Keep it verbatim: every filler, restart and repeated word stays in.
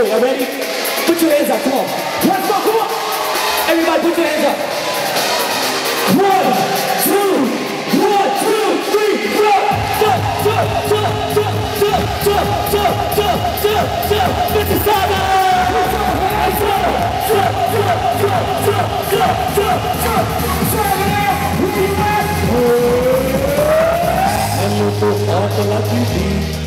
Y'all ready? Put your hands up, come on. Let's go, come on. Everybody put your hands up. One, two, one, two, three, four. Jump, jump, jump, jump, jump, jump, jump, jump, jump, jump. Mister Sada! Jump, jump, jump, jump, jump, jump, jump, jump. And look for all the lucky beat.